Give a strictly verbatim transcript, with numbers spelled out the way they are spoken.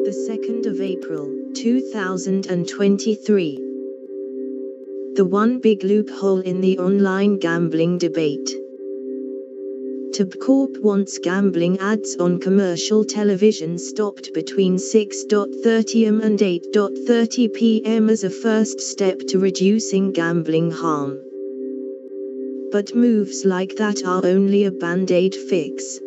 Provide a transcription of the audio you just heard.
the second of April, two thousand twenty-three. The one big loophole in the online gambling debate. Tabcorp wants gambling ads on commercial television stopped between six thirty a m and eight thirty p m as a first step to reducing gambling harm. But moves like that are only a band-aid fix.